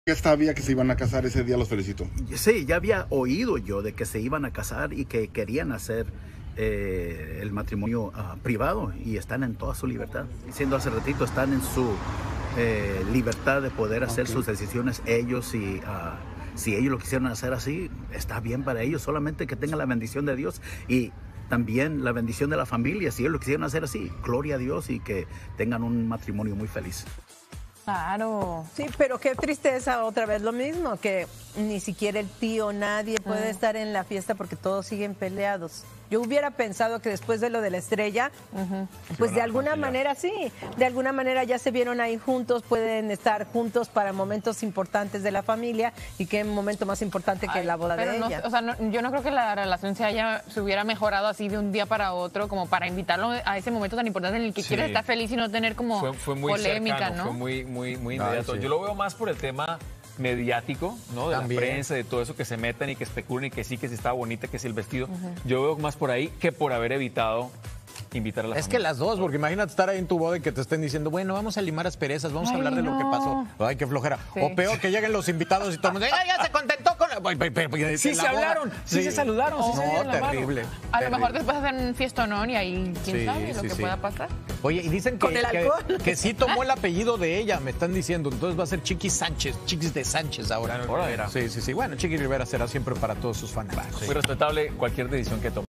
Ya sabía que se iban a casar ese día, los felicito. Sí, ya había oído yo de que se iban a casar y que querían hacer el matrimonio privado, y están en toda su libertad. Diciendo hace ratito, están en su libertad de poder hacer sus decisiones ellos, y si ellos lo quisieran hacer así, está bien para ellos, solamente que tengan la bendición de Dios y también la bendición de la familia. Si ellos lo quisieran hacer así, gloria a Dios, y que tengan un matrimonio muy feliz. Claro. Sí, pero qué tristeza, otra vez lo mismo, que ni siquiera el tío, nadie puede estar en la fiesta porque todos siguen peleados. Yo hubiera pensado que después de lo de la estrella, pues de alguna manera sí, de alguna manera ya se vieron ahí juntos, pueden estar juntos para momentos importantes de la familia, y qué momento más importante que la boda de ella. O sea, yo no creo que la relación se hubiera mejorado así de un día para otro, como para invitarlo a ese momento tan importante en el que quieres estar feliz y no tener como fue muy polémica, cercano, ¿no? fue muy inmediato. Yo lo veo más por el tema mediático, ¿no? De También. la prensa, de todo eso, que se metan y que especulen, y que sí, que si estaba bonita, que si el vestido. Yo veo más por ahí que por haber evitado invitar a la Es familia. que las dos, porque imagínate estar ahí en tu boda y que te estén diciendo, bueno, vamos a limar asperezas, vamos a hablar de lo que pasó. Ay, qué flojera. Sí. O peor, que lleguen los invitados y todo el mundo, ¡ay, ya se contentó con la... Sí se hablaron, sí se saludaron, sí se dieron la mano. terrible. A lo mejor después hacen un fiestonón y ahí quién sabe lo que pueda pasar. Oye, y dicen Con el alcohol. que sí tomó el apellido de ella, me están diciendo. Entonces va a ser Chiquis Sánchez, Chiquis de Sánchez ahora. Rivera. Sí. Bueno, Chiquis Rivera será siempre para todos sus fans. Muy respetable cualquier decisión que tome.